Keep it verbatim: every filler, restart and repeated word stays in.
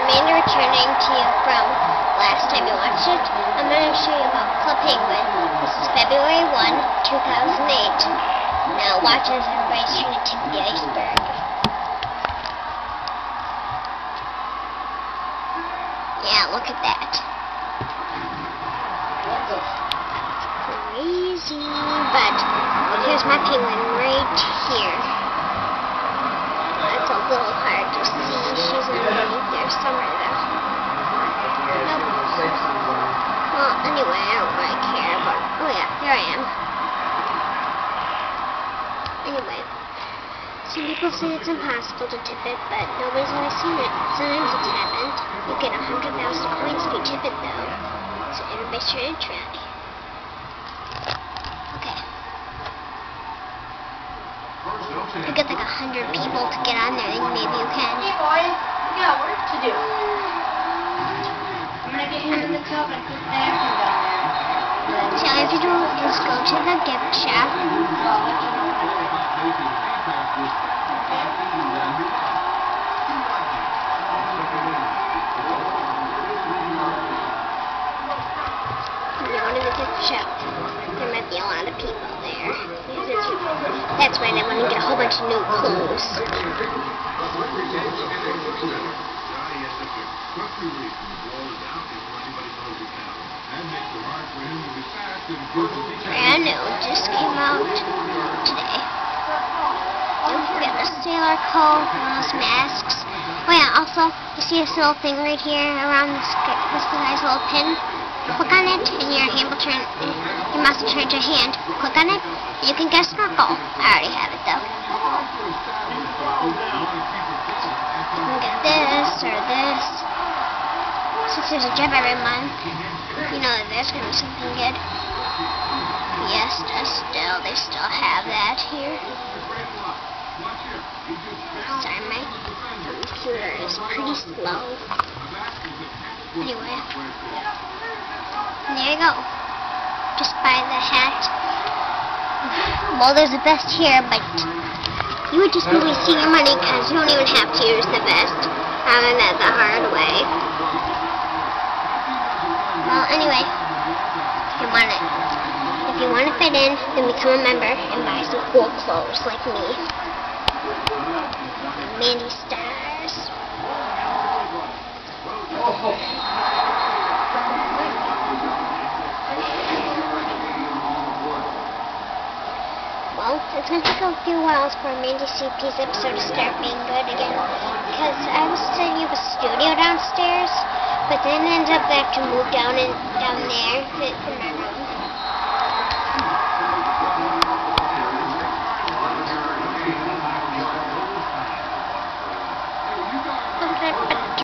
Mandy returning to you from last time you watched it. I'm going to show you about Club Penguin. This is February first, two thousand eight. Now watch as everybody's trying to take the iceberg. Yeah, look at that. Crazy, but here's my penguin right here. It's a little hard to see. She's underneath there somewhere though. Nope. Well, anyway, I don't really care about. Oh yeah, there I am. Anyway, some people say it's impossible to tip it, but nobody's ever seen it. Sometimes it's happened. You get a hundred thousand coins if you tip it though. So everybody's trying to try. Okay. You get like a hundred people to get on there, then maybe you can. Hey boys, we got work to do. I'm gonna get him in the tub and put the napkin down there. So all you have to do is go to the gift shop. When you go to the gift shop, there might be a lot of people there. That's why they want to get a whole bunch of new clothes. Brand new, just came out today. Don't forget the sailor coat, those masks. Oh yeah, also, you see this little thing right here around this, this guy's little pin? Click on it, and your hand will turn, your mouse will turn to your hand. Click on it, and you can get a snorkel. I already have it though. You can get this or this. Since there's a job every month, you know that there's gonna be something good. Fiesta still, they still have that here. Sorry, my computer is pretty slow. Anyway. There you go. Just buy the hat. Well, there's a vest here, but you would just be wasting your money because you don't even have to use the vest. I learned that the hard way. Well, anyway, if you want it, if you want to fit in, then become a member and buy some cool clothes like me. Mandi Stars. Well, it's going to take a few whiles for Mandi C P's episode to start being good again, because I was setting up a studio downstairs, but then ended up I have to move down and down there from my room.